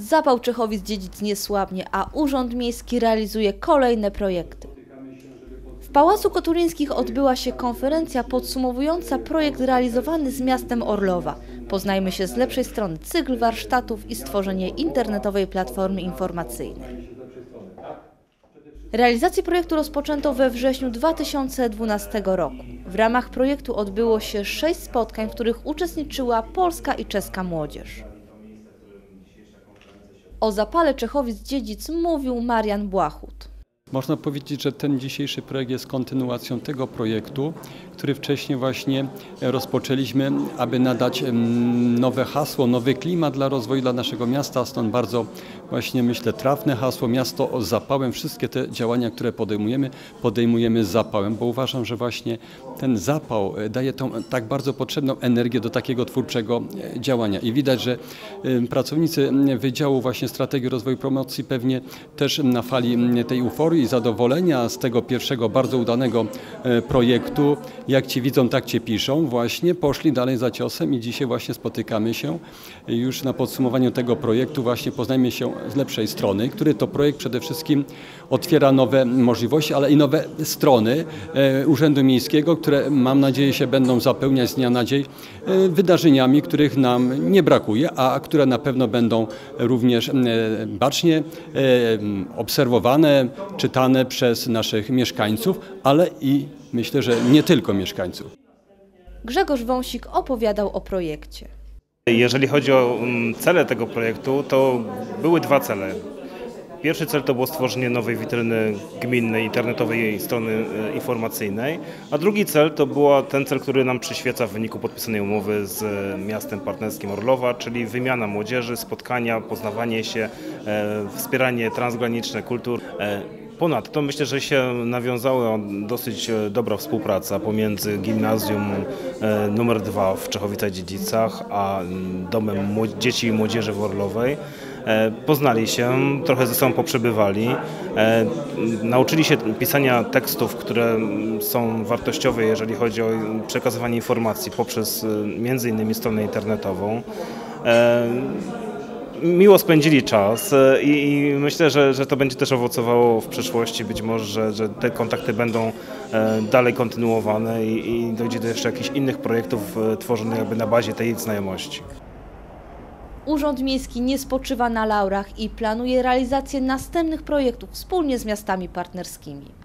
Zapał Czechowic-Dziedzic nie słabnie, a Urząd Miejski realizuje kolejne projekty. W Pałacu Kotulińskich odbyła się konferencja podsumowująca projekt realizowany z miastem Orlowa. Poznajmy się z lepszej strony cykl warsztatów i stworzenie internetowej platformy informacyjnej. Realizację projektu rozpoczęto we wrześniu 2012 roku. W ramach projektu odbyło się 6 spotkań, w których uczestniczyła polska i czeska młodzież. O zapale Czechowic-Dziedzic mówił Marian Błachut. Można powiedzieć, że ten dzisiejszy projekt jest kontynuacją tego projektu, który wcześniej właśnie rozpoczęliśmy, aby nadać nowe hasło, nowy klimat dla rozwoju dla naszego miasta. Stąd bardzo właśnie myślę trafne hasło miasto z zapałem. Wszystkie te działania, które podejmujemy z zapałem, bo uważam, że właśnie ten zapał daje tą tak bardzo potrzebną energię do takiego twórczego działania. I widać, że pracownicy Wydziału właśnie Strategii Rozwoju i Promocji pewnie też na fali tej euforii i zadowolenia z tego pierwszego bardzo udanego projektu, jak Ci widzą, tak Cię piszą, właśnie poszli dalej za ciosem i dzisiaj właśnie spotykamy się już na podsumowaniu tego projektu, właśnie poznajmy się z lepszej strony, który to projekt przede wszystkim otwiera nowe możliwości, ale i nowe strony Urzędu Miejskiego, które mam nadzieję się będą zapełniać z dnia na dzień wydarzeniami, których nam nie brakuje, a które na pewno będą również bacznie obserwowane, czytane przez naszych mieszkańców, ale i myślę, że nie tylko mieszkańców. Grzegorz Wąsik opowiadał o projekcie. Jeżeli chodzi o cele tego projektu, to były 2 cele. Pierwszy cel to było stworzenie nowej witryny gminnej, internetowej strony informacyjnej, a drugi cel to był ten cel, który nam przyświeca w wyniku podpisanej umowy z miastem partnerskim Orlowa, czyli wymiana młodzieży, spotkania, poznawanie się, wspieranie transgraniczne kultur. Ponadto myślę, że się nawiązała dosyć dobra współpraca pomiędzy gimnazjum nr 2 w Czechowicach-Dziedzicach a Domem Dzieci i Młodzieży w Orlowej. Poznali się, trochę ze sobą poprzebywali, nauczyli się pisania tekstów, które są wartościowe, jeżeli chodzi o przekazywanie informacji poprzez między innymi stronę internetową. Miło spędzili czas i myślę, że to będzie też owocowało w przyszłości. Być może, że te kontakty będą dalej kontynuowane i dojdzie do jeszcze jakichś innych projektów tworzonych jakby na bazie tej znajomości. Urząd Miejski nie spoczywa na laurach i planuje realizację następnych projektów wspólnie z miastami partnerskimi.